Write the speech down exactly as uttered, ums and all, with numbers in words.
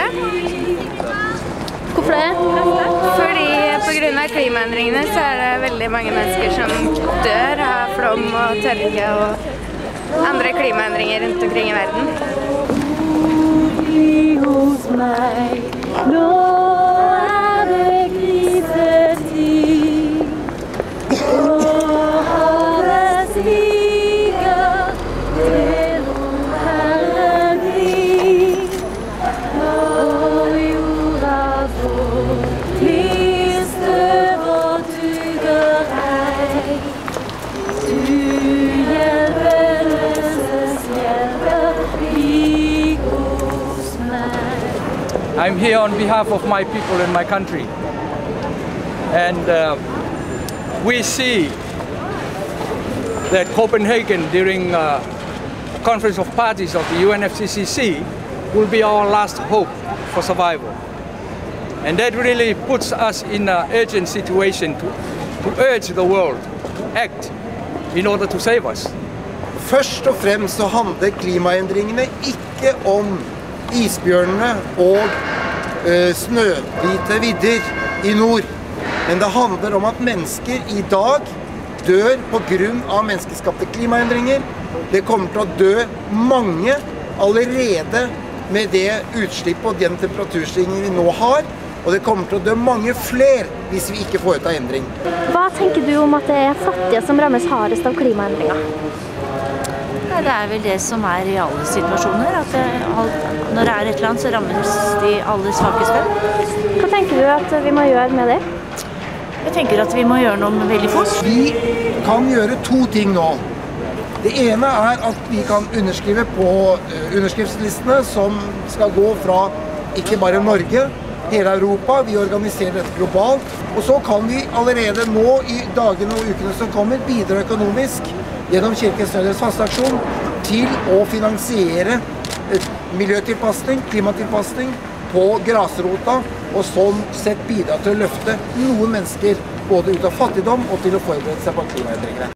Hvorfor det? Fordi på grunn av klimaendringene så er det veldig mange mennesker som dør av flom og tørke og andre klimaendringer rundt omkring i verden. Hos meg, nå er det krisetid, og havet stiger til herregud, og jorda får klistøv og tuger ei. Du hjelper, løses hjelper, bli hos meg. I'm here on behalf of my people and my country. And uh, we see that Copenhagen during uh, Conference of Parties of the U N F C C C will be our last hope for survival. And that really puts us in an urgent situation to, to urge the world to act in order to save us. Først og fremst så handler klimaendringene ikke om isbjørnene og uh, snøhvite vidder i nord. Men det handler om at mennesker i dag dør på grunn av menneskeskapte klimaendringer. Det kommer til å dø mange allerede med det utslippet og den temperaturstigningen vi nå har. Og det kommer til å dø mange flere hvis vi ikke foretar endring. Hva tenker du om at det er fattige som rammes hardest av klimaendringer? Det er vel det som er i alle situasjoner, at det, når det er et eller annet så rammes de aller svakeste. Hva tenker du at vi må gjøre med det? Jeg tenker at vi må gjøre noe veldig fort. Vi kan gjøre to ting nå. Det ene er at vi kan underskrive på underskriftslistene som skal gå fra ikke bare Norge, hele Europa. Vi organiserer dette globalt. Og så kan vi allerede nå i dagene og ukene som kommer bidra økonomisk gjennom Kirkens Nødhjelps fasteaksjon til å finansiere miljøtilpasning, klimatilpasning på grasrota, og sånn sett bidra til å løfte noen mennesker både ut av fattigdom og til å forberede seg på klimaendringene.